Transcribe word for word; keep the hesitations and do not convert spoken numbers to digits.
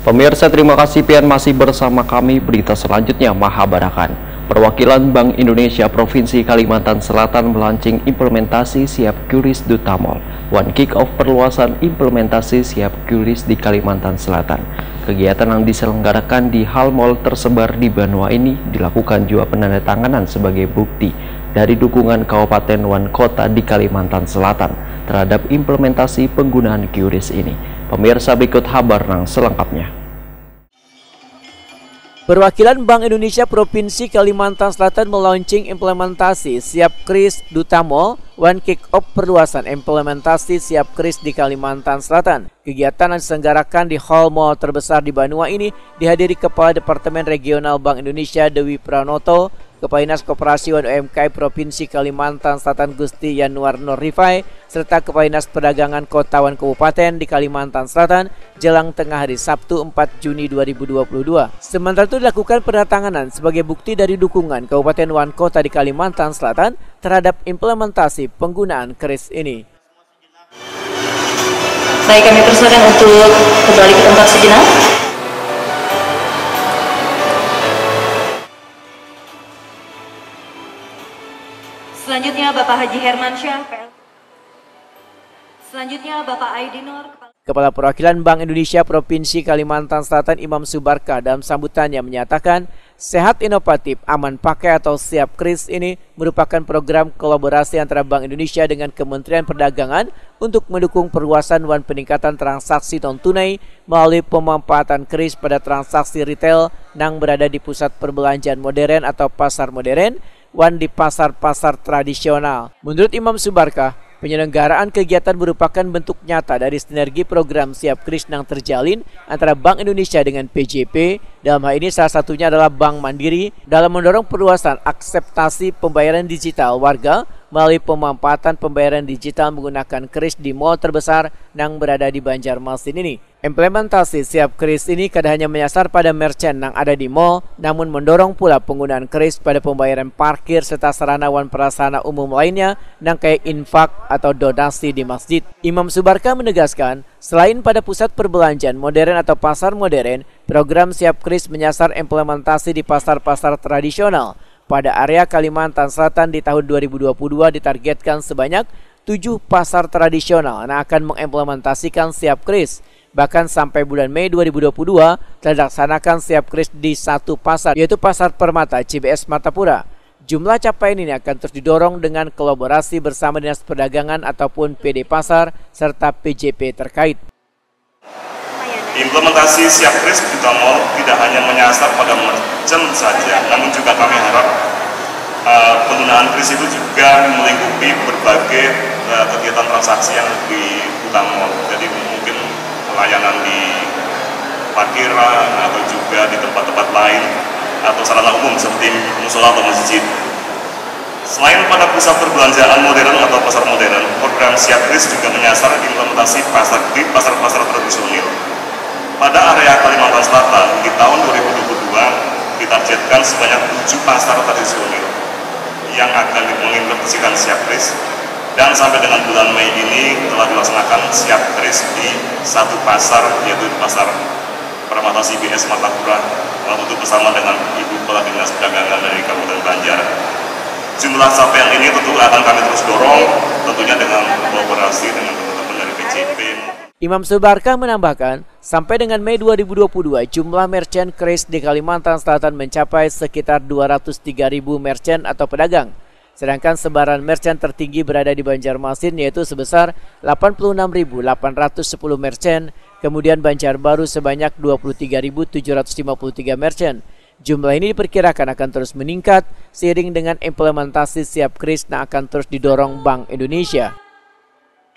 Pemirsa, terima kasih pian masih bersama kami. Berita selanjutnya, Mahabarakan. Perwakilan Bank Indonesia Provinsi Kalimantan Selatan melaunching implementasi Siap QRIS Dutamol. One kick off perluasan implementasi Siap QRIS di Kalimantan Selatan. Kegiatan yang diselenggarakan di Hall Mall tersebar di Banua ini dilakukan juga penandatanganan sebagai bukti dari dukungan Kabupaten Wan Kota di Kalimantan Selatan terhadap implementasi penggunaan QRIS ini. Pemirsa, berikut kabar yang selengkapnya. Perwakilan Bank Indonesia Provinsi Kalimantan Selatan melaunching implementasi Siap QRIS Dutamol, One Kick Off perluasan implementasi Siap QRIS di Kalimantan Selatan. Kegiatan yang diselenggarakan di Hall Mall terbesar di Banua ini dihadiri Kepala Departemen Regional Bank Indonesia Dewi Pranoto, Kepala Dinas Koperasi dan U M K M Provinsi Kalimantan Selatan Gusti Yanuar Nur Rifai, serta Kepala Dinas Perdagangan Kota Wan Kabupaten di Kalimantan Selatan jelang tengah hari Sabtu empat Juni dua ribu dua puluh dua. Sementara itu dilakukan penandatanganan sebagai bukti dari dukungan Kabupaten Wan Kota di Kalimantan Selatan terhadap implementasi penggunaan QRIS ini. Baik, kami persilakan untuk kembali ke tempat sejenak. Selanjutnya Bapak Haji Hermansyah, P L. Selanjutnya Bapak Aidinur, Kepala... Kepala Perwakilan Bank Indonesia Provinsi Kalimantan Selatan Imam Subarka dalam sambutannya menyatakan Sehat Inovatif Aman Pakai atau Siap QRIS ini merupakan program kolaborasi antara Bank Indonesia dengan Kementerian Perdagangan untuk mendukung perluasan dan peningkatan transaksi non-tunai melalui pemanfaatan QRIS pada transaksi retail yang berada di pusat perbelanjaan modern atau pasar modern wan di pasar-pasar tradisional. Menurut Imam Subarka, penyelenggaraan kegiatan merupakan bentuk nyata dari sinergi program Siap QRIS yang terjalin antara Bank Indonesia dengan P J P. Dalam hal ini salah satunya adalah Bank Mandiri dalam mendorong perluasan akseptasi pembayaran digital warga melalui pemanfaatan pembayaran digital menggunakan QRIS di mal terbesar yang berada di Banjarmasin ini. Implementasi Siap QRIS ini tidak hanya menyasar pada merchant yang ada di mal, namun mendorong pula penggunaan QRIS pada pembayaran parkir serta sarana wan prasarana umum lainnya yang kayak infak atau donasi di masjid. Imam Subarka menegaskan, selain pada pusat perbelanjaan modern atau pasar modern, program Siap QRIS menyasar implementasi di pasar-pasar tradisional. Pada area Kalimantan Selatan di tahun dua ribu dua puluh dua ditargetkan sebanyak tujuh pasar tradisional yang akan mengimplementasikan Siap QRIS. Bahkan sampai bulan Mei dua ribu dua puluh dua telah dilaksanakan Siap QRIS di satu pasar, yaitu Pasar Permata C B S Martapura. Jumlah capaian ini akan terus didorong dengan kolaborasi bersama Dinas Perdagangan ataupun P D Pasar serta P J P terkait. Implementasi Siap QRIS Dutamol tidak hanya menyasar pada merchant saja, namun juga kami harap uh, penggunaan QRIS itu juga melingkupi berbagai uh, kegiatan transaksi yang di Dutamol. Jadi mungkin pelayanan di parkiran atau juga di tempat-tempat lain atau sarana umum seperti musola atau masjid. Selain pada pusat perbelanjaan modern atau pasar modern, program Siap QRIS juga menyasar implementasi pasar di pasar-pasar tradisional. Pada area Kalimantan Selatan di tahun dua ribu dua puluh dua ditargetkan sebanyak tujuh pasar tradisional yang akan mengimplementasikan Siap QRIS, dan sampai dengan bulan Mei ini telah dilaksanakan Siap QRIS di satu pasar, yaitu di Pasar Permata C B S Martapura, untuk bersama dengan Ibu Kepala Dinas Perdagangan dari Kabupaten Banjar. Jumlah capaian ini tentu akan kami terus dorong, tentunya dengan kolaborasi dengan teman-teman dari P J P. Imam Subarka menambahkan, sampai dengan Mei dua ribu dua puluh dua, jumlah merchant QRIS di Kalimantan Selatan mencapai sekitar dua ratus tiga ribu merchant atau pedagang. Sedangkan sebaran merchant tertinggi berada di Banjarmasin, yaitu sebesar delapan puluh enam ribu delapan ratus sepuluh merchant, kemudian Banjarbaru sebanyak dua puluh tiga ribu tujuh ratus lima puluh tiga merchant. Jumlah ini diperkirakan akan terus meningkat seiring dengan implementasi Siap QRIS yang akan terus didorong Bank Indonesia.